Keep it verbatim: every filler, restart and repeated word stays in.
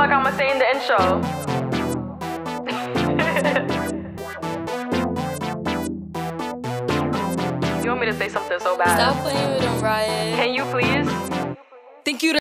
fuck I'ma say in the intro? You want me to say something so bad? Stop playing with them, Riot. Can you please? Think you